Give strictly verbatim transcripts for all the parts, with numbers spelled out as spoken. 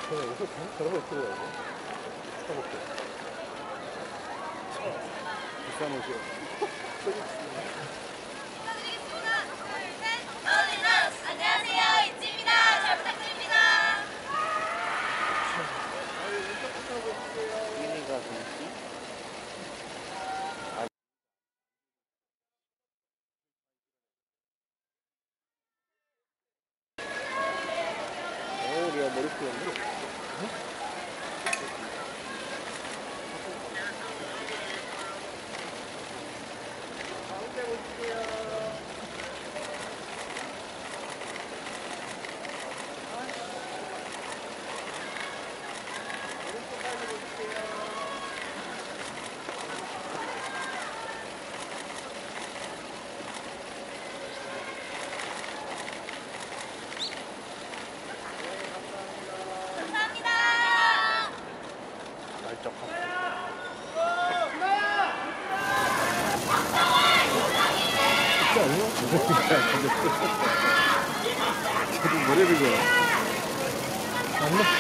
그냥 여기서 저런 거 입고 가야 돼. 쳐볼게. 비싼 옷이요. 안녕하세요, 이지입니다. 잘 부탁드립니다. 이리가 뭐지? 오, 내가 머리 풀었네. 가운데 보실게요. 오른쪽까지 보실게요. 감사합니다. 날적하고. 진짜 아니야? 저도 노래를 좋아. 안 나.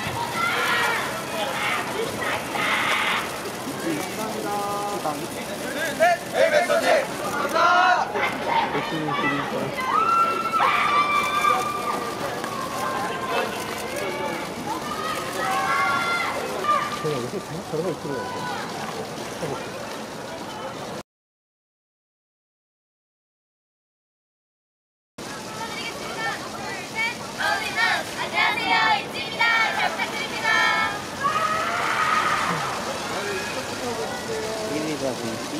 열심히 드리니까. 그냥 여기서 저런 거 입고 가야 돼. 쳐볼게. 안녕하세요, 이지입니다. 잘 부탁드립니다. 이리가 뭐지?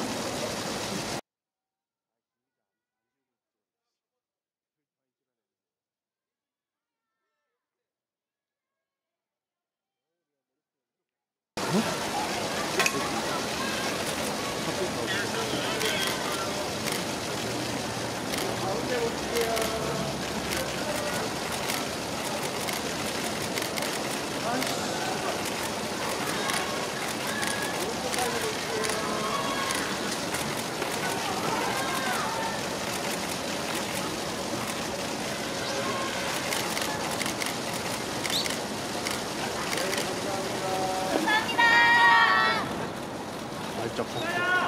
가운데 보실게요. 오른쪽까지 보실게요. 네, 감사합니다. 감사합니다. 날적하고.